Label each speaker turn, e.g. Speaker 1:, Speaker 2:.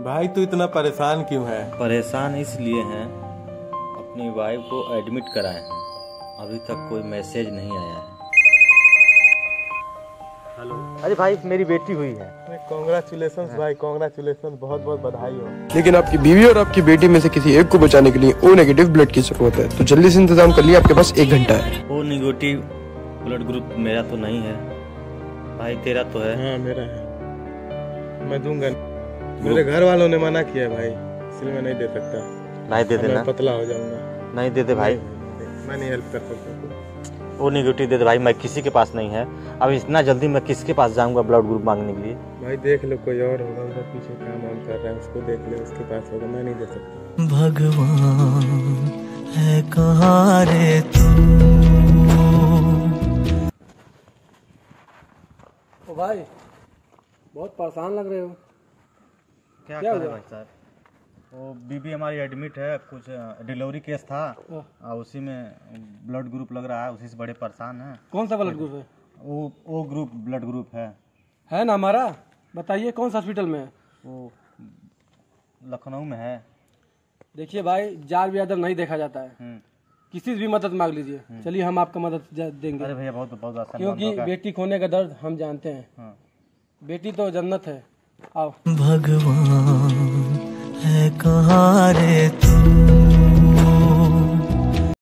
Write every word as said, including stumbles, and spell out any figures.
Speaker 1: भाई तू इतना परेशान क्यों है?
Speaker 2: परेशान इसलिए हैं, अपनी वाइफ को एडमिट कराए हैं, अभी तक कोई मैसेज नहीं आया है।
Speaker 1: हेलो।
Speaker 2: अरे भाई मेरी बेटी हुई है।
Speaker 1: कांग्रेचुलेशंस भाई, कांग्रेचुलेशंस, बहुत बहुत बधाई हो।
Speaker 3: लेकिन आपकी बीवी और आपकी बेटी में से किसी एक को बचाने के लिए ओ नेगेटिव ब्लड की जरूरत है, तो जल्दी से इंतजाम कर लिए, आपके पास एक घंटा है।
Speaker 2: ओ नेगेटिव ब्लड ग्रुप मेरा तो नहीं है भाई, तेरा तो है।
Speaker 1: हाँ मेरा है, मैं दूंगा। मेरे घर वालों ने मना किया है भाई, इसलिए मैं नहीं दे सकता।
Speaker 2: नहीं दे देना,
Speaker 1: पतला हो जाऊंगा।
Speaker 2: नहीं दे दे भाई,
Speaker 1: मैं नहीं हेल्प कर सकता।
Speaker 2: वो नेगेटिव दे दे भाई, मैं किसी के पास नहीं है। अब इतना जल्दी मैं किसके पास जाऊंगा ब्लड ग्रुप मांगने के लिए?
Speaker 1: भाई देख लो, कोई और होगा उधर पीछे काम वाम कर रहा है, उसको देख ले, उसके पास होगा, मैं नहीं दे सकता।
Speaker 4: भगवान है कहाँ रे तू?
Speaker 5: ओ भाई बहुत परेशान लग रहे हो।
Speaker 2: क्या,
Speaker 5: क्या
Speaker 2: कर रहे भाई साहब? वो बीबी हमारी एडमिट है, कुछ डिलीवरी केस था और उसी में ब्लड ग्रुप लग रहा है, उसी से बड़े परेशान हैं।
Speaker 5: कौन सा ब्लड ग्रुप है?
Speaker 2: वो वो ग्रुप ब्लड ग्रुप है
Speaker 5: है ना हमारा। बताइए कौन सा हॉस्पिटल में है?
Speaker 2: वो लखनऊ में है।
Speaker 5: देखिए भाई, जार बिरादर नहीं देखा जाता है, किसी से भी मदद मांग लीजिए। चलिए हम आपका मदद देंगे।
Speaker 2: अरे भैया बहुत बहुत आसान,
Speaker 5: क्योंकि बेटी खोने का दर्द हम जानते हैं।
Speaker 2: हाँ।
Speaker 5: बेटी तो जन्नत है। आओ।
Speaker 4: भगवान है कहाँ रे तू?